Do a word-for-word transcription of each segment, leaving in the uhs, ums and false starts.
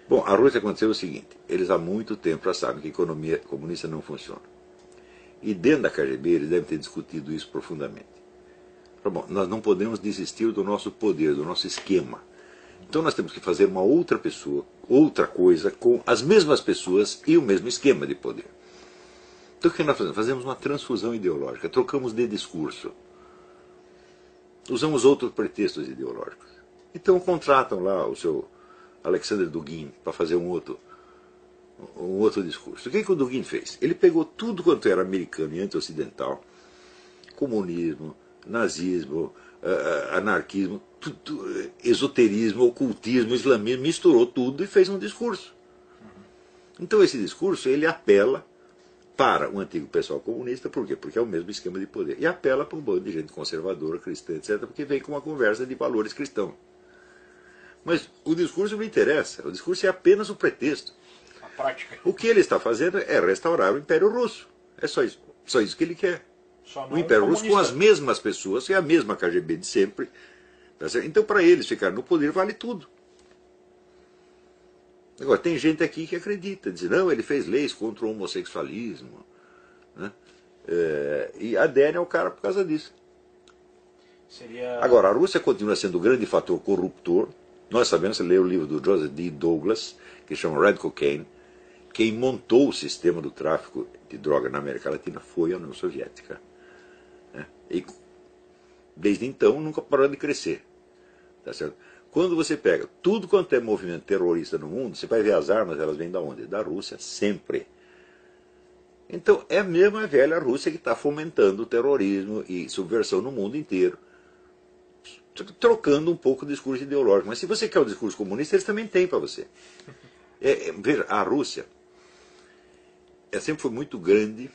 Bom, a Rússia aconteceu o seguinte, eles há muito tempo já sabem que a economia comunista não funciona. E dentro da K G B eles devem ter discutido isso profundamente. Bom, nós não podemos desistir do nosso poder, do nosso esquema. Então nós temos que fazer uma outra pessoa, outra coisa, com as mesmas pessoas e o mesmo esquema de poder. Então o que nós fazemos? Fazemos uma transfusão ideológica, trocamos de discurso. Usamos outros pretextos ideológicos. Então contratam lá o seu Alexander Dugin para fazer um outro, um outro discurso. O que, que o Dugin fez? Ele pegou tudo quanto era americano e anti-ocidental, comunismo, nazismo, uh, anarquismo, tudo, esoterismo, ocultismo, islamismo, misturou tudo e fez um discurso. Então esse discurso ele apela para o antigo pessoal comunista, por quê? Porque é o mesmo esquema de poder. E apela para um bando de gente conservadora, cristã, etcétera, porque vem com uma conversa de valores cristãos. Mas o discurso não interessa, o discurso é apenas o pretexto. A prática. O que ele está fazendo é restaurar o Império Russo. É só isso, só isso que ele quer. Só O Império Russo com as mesmas pessoas, é a mesma K G B de sempre. Tá certo? Então, para eles ficar no poder, vale tudo. Agora, tem gente aqui que acredita, diz, não, ele fez leis contra o homossexualismo. Né? É, e adere ao cara por causa disso. Seria... Agora, a Rússia continua sendo o grande fator corruptor. Nós sabemos, você lê o livro do Joseph D. Douglas, que chama Red Cocaine. Quem montou o sistema do tráfico de droga na América Latina foi a União Soviética. Né? E desde então nunca parou de crescer. Tá certo? Quando você pega tudo quanto é movimento terrorista no mundo, você vai ver as armas, elas vêm da onde? Da Rússia, sempre. Então é a mesma velha Rússia que está fomentando o terrorismo e subversão no mundo inteiro, trocando um pouco o discurso ideológico. Mas se você quer o discurso comunista, eles também têm para você. É, é, veja, a Rússia é, sempre foi muito grande,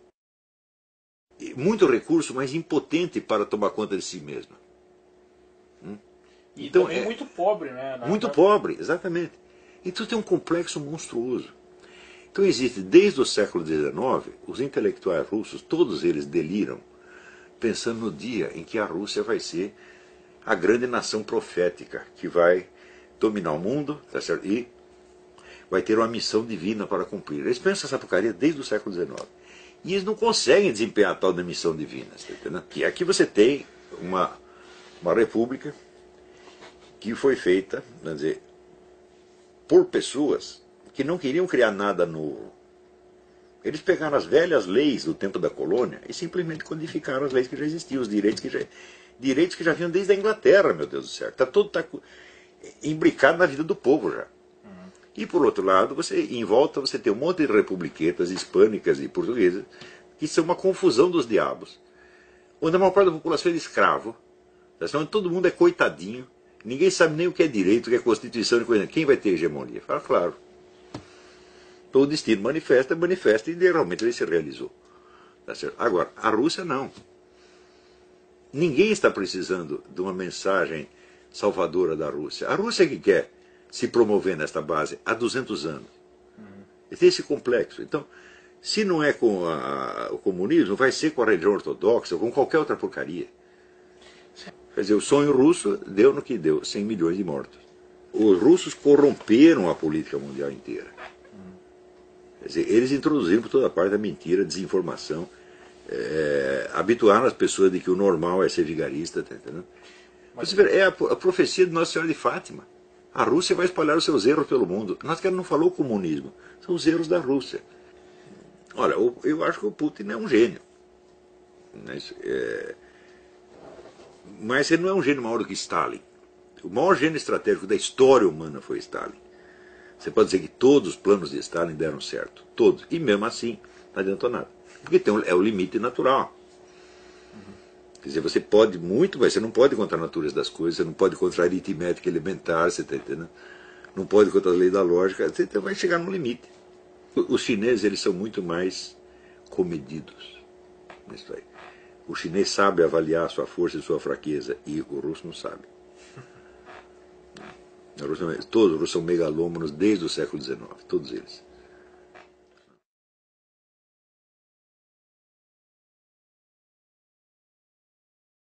muito recurso, mas impotente para tomar conta de si mesma. Hum? E então, também é, muito pobre, né? Na, muito na... pobre, exatamente. Então tem um complexo monstruoso. Então existe, desde o século dezenove, os intelectuais russos, todos eles deliram, pensando no dia em que a Rússia vai ser a grande nação profética, que vai dominar o mundo, tá certo? E vai ter uma missão divina para cumprir. Eles pensam essa porcaria desde o século dezenove. E eles não conseguem desempenhar a tal da missão divina. Tá entendendo? Que aqui você tem uma, uma república que foi feita, quer dizer, por pessoas que não queriam criar nada novo. Eles pegaram as velhas leis do tempo da colônia e simplesmente codificaram as leis que já existiam, os direitos que já, direitos que já vinham desde a Inglaterra, meu Deus do céu. Está tudo tá imbricado na vida do povo já. E por outro lado, você, em volta você tem um monte de republiquetas hispânicas e portuguesas que são uma confusão dos diabos. Onde a maior parte da população é escravo, onde todo mundo é coitadinho, ninguém sabe nem o que é direito, o que é constituição, coisa. Quem vai ter hegemonia? Fala, claro. Então o destino manifesta, manifesta e realmente ele se realizou. Tá certo? Agora, a Rússia não. Ninguém está precisando de uma mensagem salvadora da Rússia. A Rússia que quer se promover nesta base há duzentos anos. Uhum. Tem esse complexo. Então, se não é com a, o comunismo, vai ser com a religião ortodoxa ou com qualquer outra porcaria. Quer dizer, o sonho russo deu no que deu, cem milhões de mortos. Os russos corromperam a política mundial inteira. Uhum. Quer dizer, eles introduziram por toda parte a mentira, a desinformação, é, habituaram as pessoas de que o normal é ser vigarista. Tá entendendo? Mas... É a, a profecia de Nossa Senhora de Fátima. A Rússia vai espalhar os seus erros pelo mundo. Nós que não falou comunismo, são os erros da Rússia. Olha, eu acho que o Putin é um gênio. Mas, é... Mas ele não é um gênio maior do que Stalin. O maior gênio estratégico da história humana foi Stalin. Você pode dizer que todos os planos de Stalin deram certo. Todos. E mesmo assim, não adiantou nada. Porque tem um, é o limite natural. Quer dizer, você pode muito, mas você não pode contra a natureza das coisas, você não pode contra a aritmética elementar, você tá entendendo? Não pode contra a lei da lógica, você vai chegar no limite. Os chineses, eles são muito mais comedidos nisso aí. O chinês sabe avaliar a sua força e sua fraqueza, e o russo não sabe. Todos os russos são megalômanos desde o século dezenove, todos eles.